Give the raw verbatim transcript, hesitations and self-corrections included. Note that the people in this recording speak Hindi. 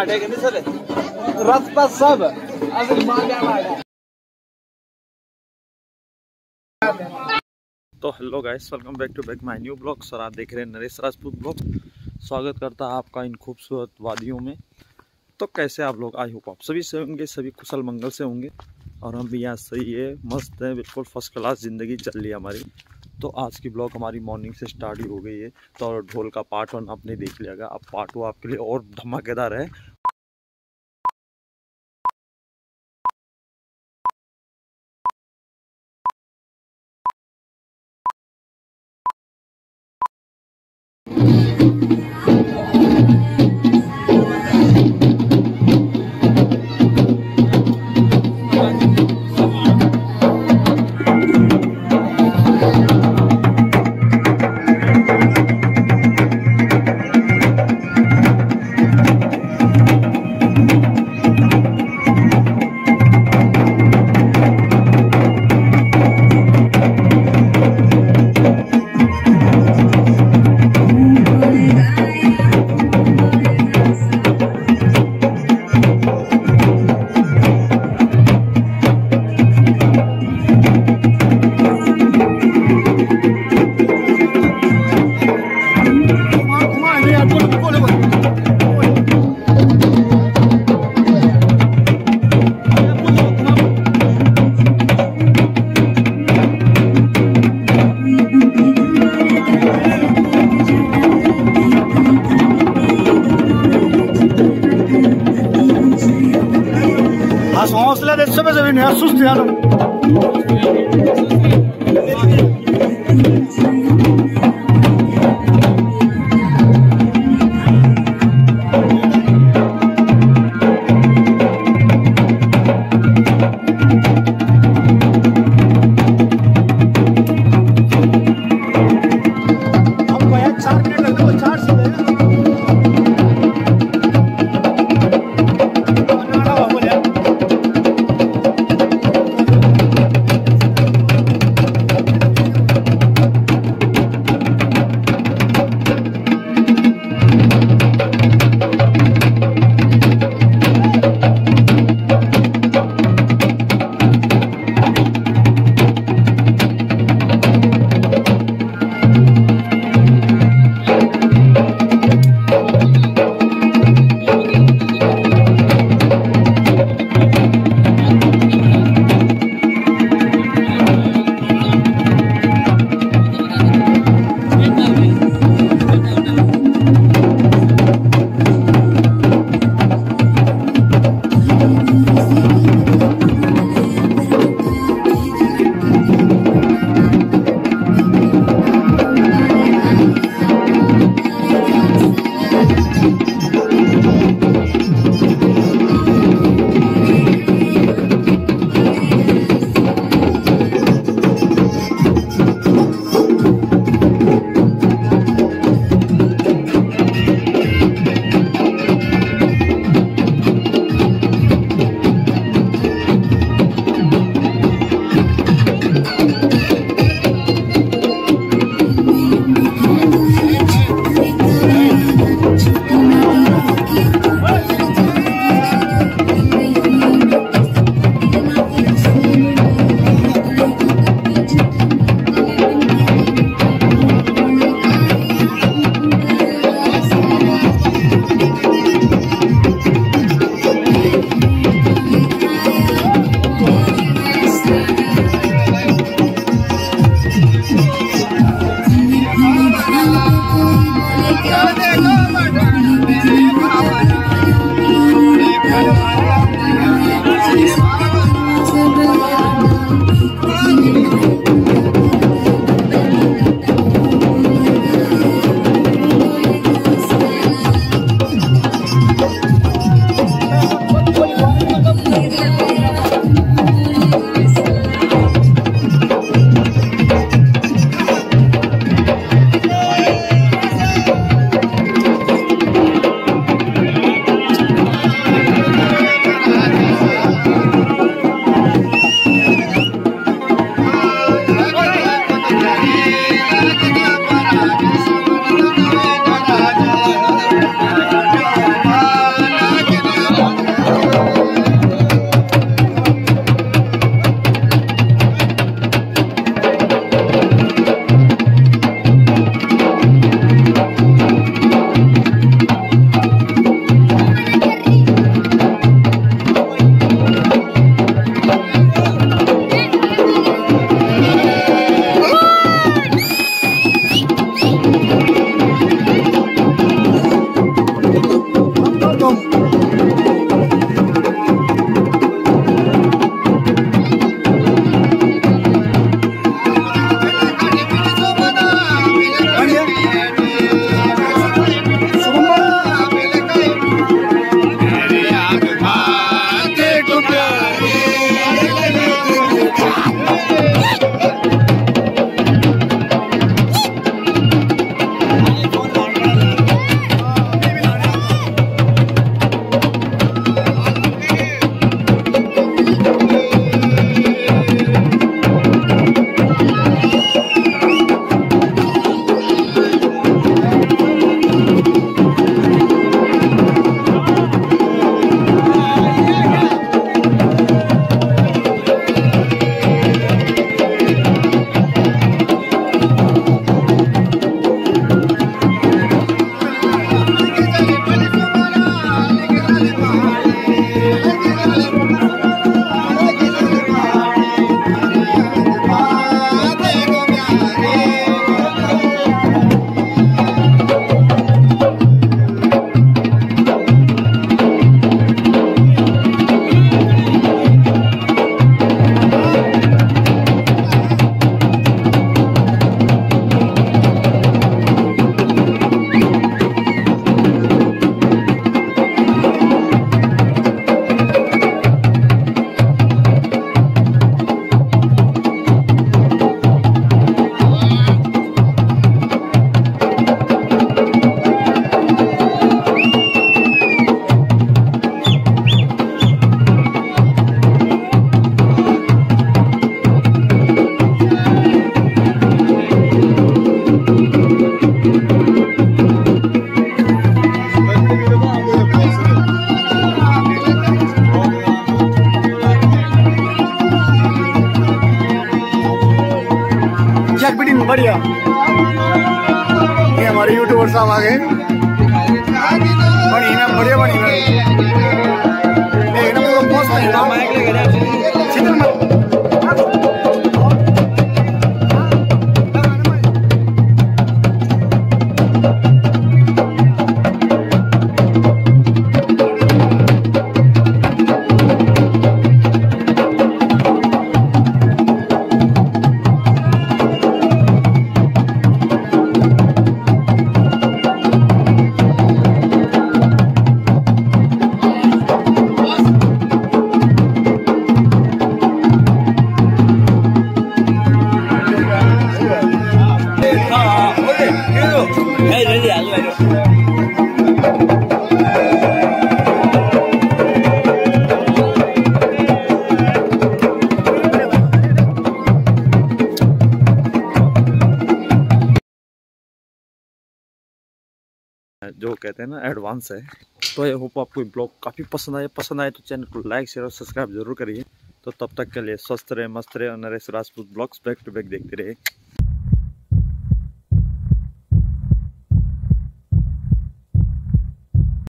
माटे के नहीं सर रस पर सब अगर मार क्या माटे। तो hello guys, welcome back to back my new blog. Sir आप देख रहे हैं नरेश राजपूत ब्लॉग। स्वागत करता है आपका इन खूबसूरत वादियों में। तो कैसे आप लोग, आई होप आप सभी से होंगे, सभी कुशल मंगल से होंगे। और हम भी यहाँ सही है, मस्त है, बिल्कुल फर्स्ट क्लास ज़िंदगी चल रही है हमारी। तो आज की ब्लॉग हमारी मॉर्निंग से स्टार्ट ही हो गई है। तो ढोल का पार्ट वन आपने देख लिया, अब पार्ट टू आपके लिए और धमाकेदार है। हौसला दे सब जमीन है सुस्त यार। बढ़िया। ये हमारे यूट्यूबर साहब आ गए। बनी ना बढ़िया बनी ना। एक नंबर का पोस्ट है ना। माइक लेके जा। चित्र मत। जो कहते हैं ना एडवांस है। तो आई होप आपको ब्लॉग काफ़ी पसंद आए पसंद आए तो चैनल को लाइक शेयर और सब्सक्राइब जरूर करिए। तो तब तक के लिए स्वस्थ रहे मस्त रहे और Naresh Rajput blogs back to back देखते रहे।